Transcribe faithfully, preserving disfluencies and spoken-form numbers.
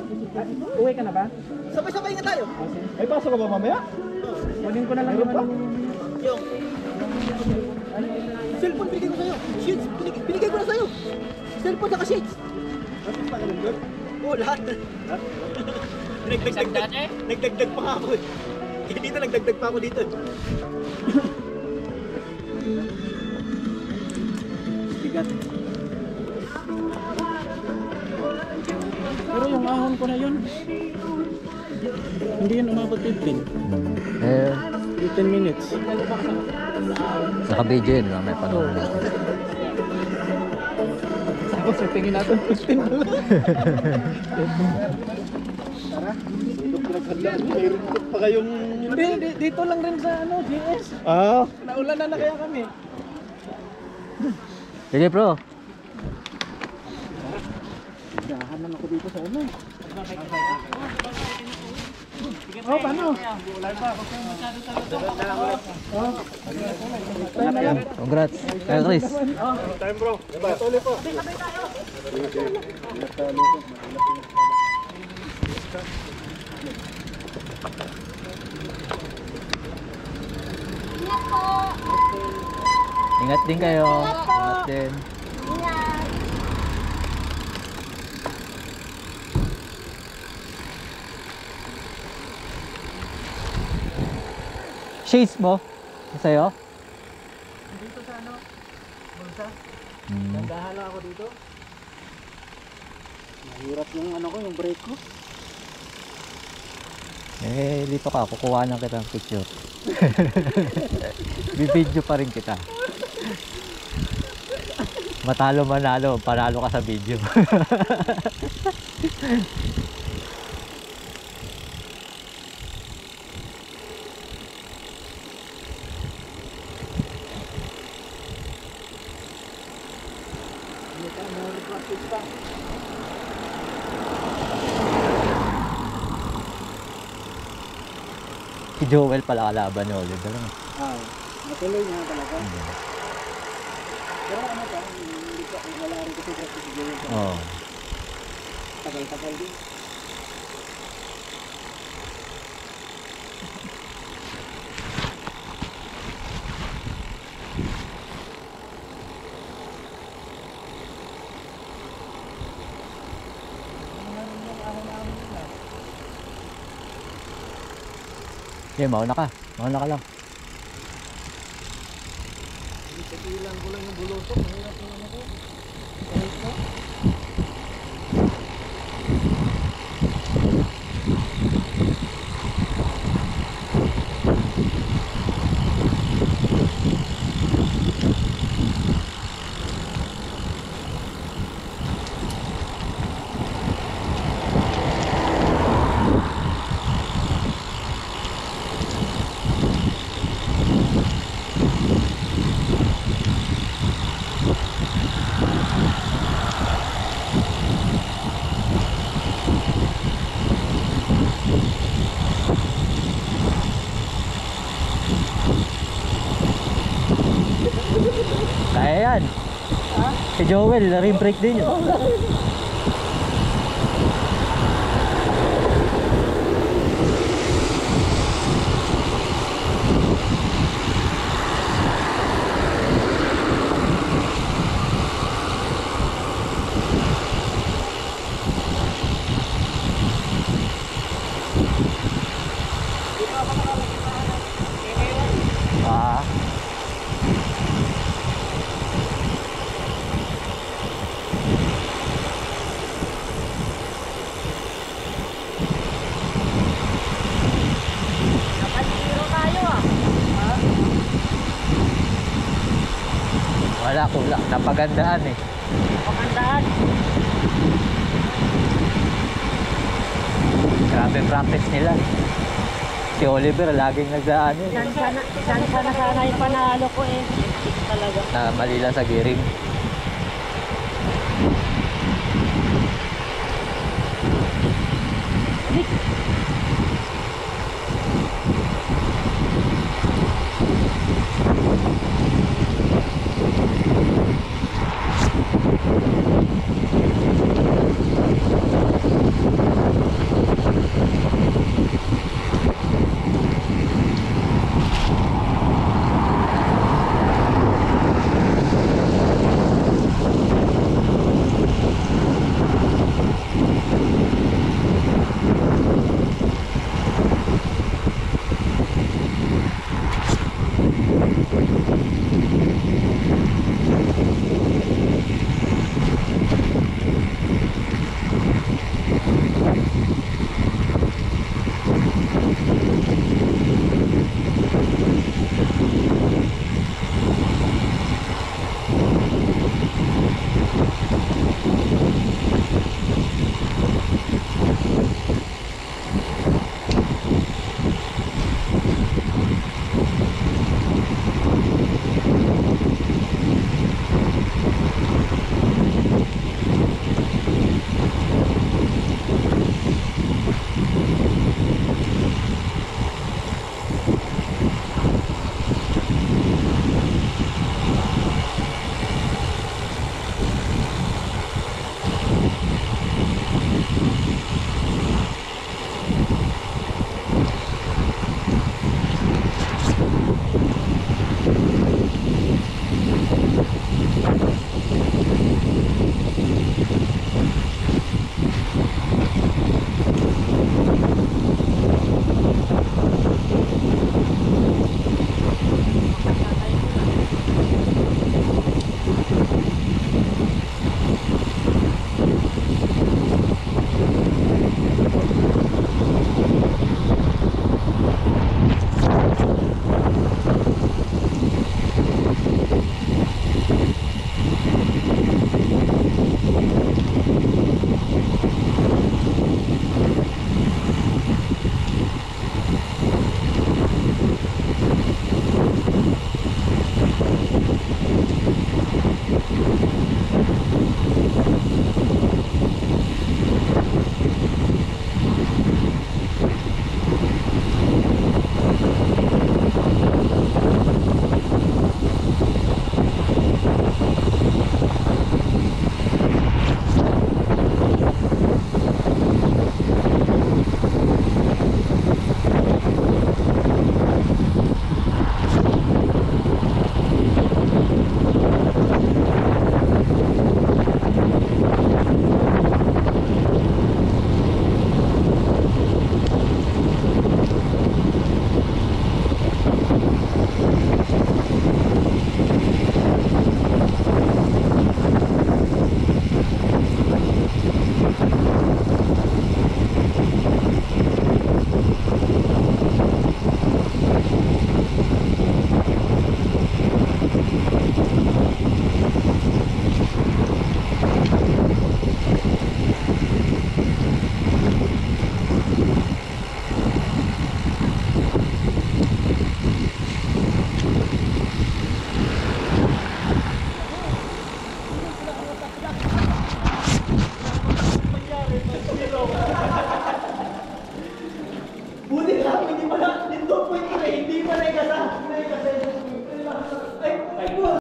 Uwi ka na ba? Sabay-sabay nga tayo. May pasok ka ba mamaya? Kunin ko na lang yung ano. Yung cellphone binigay ko sa'yo. Sheets, binigay, binigay ko na sa'yo. Cellphone saka sheets. Tapos pa ka lang doon? Oo, lahat. Nagdagdag, nagdagdag pa ako eh. Eh, dito nagdagdag pa ako dito. Bigat. Pero yung ahon ko na yun, hindi yun umabot fifteen. Eh, fifteen minutes. naka-video yun, may panahon. Tapos tingin natin fifteen pala. Tara, dito pinaghandaan. Mayroon pa kayong... Hindi, di- dito lang rin sa ano, G S. Ah. Naulan na na kaya kami. Sige bro. Dahanan ako dito sa ano. Oh, paano? Oh. Tayo na lang. Congrats. Kaya Chris. Time bro. Tuloy po. Ingat din kayo. Ingat din. Shades mo? Sa'yo? Dito sa ano? Bulsa. Hmm. Nandahan lang ako dito. Mahirap yung ano ko, yung brake ko. Eh, dito ka. Kukuha na kita ng picture. Bibidyo pa rin kita. Matalo manalo, panalo ka sa video. Si Joel pala kalaban ni Oliver. Ah, natuloy niya talaga. Pero ano pa, hindi pa, wala rin kasi practice si Joel. Oo. Tagal-tagal din. Okay, mauna ka. Mauna ka lang. Ilan ko lang yung bulusok, mahirap yung ano ko. Kahit ko. Kaya yan. Si Joel, rin break din yun. Ah. Wala, kulang. Napagandaan eh. Pagandaan. Grabe practice nila. Si Oliver laging nagdaan eh. San sana, san sana sana yung panalo ko eh. Talaga. Na mali lang sa gearing.